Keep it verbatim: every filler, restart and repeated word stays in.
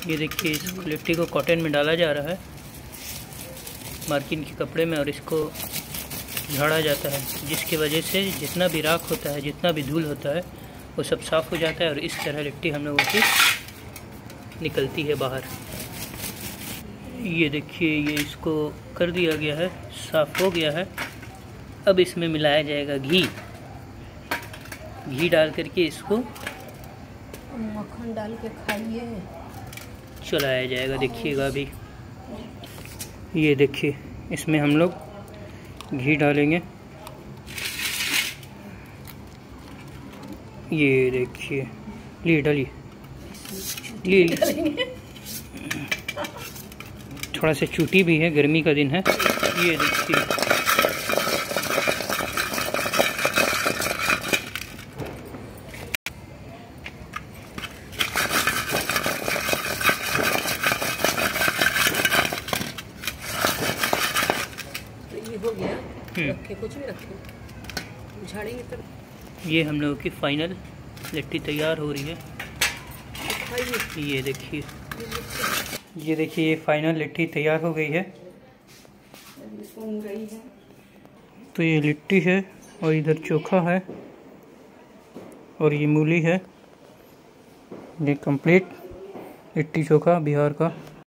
ये देखिए, इस लिट्टी को कॉटन में डाला जा रहा है, मार्किन के कपड़े में, और इसको झाड़ा जाता है, जिसकी वजह से जितना भी राख होता है, जितना भी धूल होता है, वो सब साफ़ हो जाता है और इस तरह लिट्टी हम लोगों की निकलती है बाहर। ये देखिए, ये इसको कर दिया गया है, साफ़ हो गया है। अब इसमें मिलाया जाएगा घी। घी डाल करके इसको मक्खन डाल के खाइए, चलाया जाएगा। देखिएगा अभी, ये देखिए, इसमें हम लोग घी डालेंगे। ये देखिए, लिए डालिए, लिए थोड़ा सा चूटी भी है, गर्मी का दिन है। ये देखिए, हो गया। रखे, कुछ भी रखे, झाड़ेंगे तब। ये हम लोगों की फाइनल लिट्टी तैयार हो रही है। ये देखिए, ये देखिए, ये फाइनल लिट्टी तैयार हो गई है। तो ये लिट्टी है और इधर चोखा है और ये मूली है। ये कंप्लीट लिट्टी चोखा बिहार का।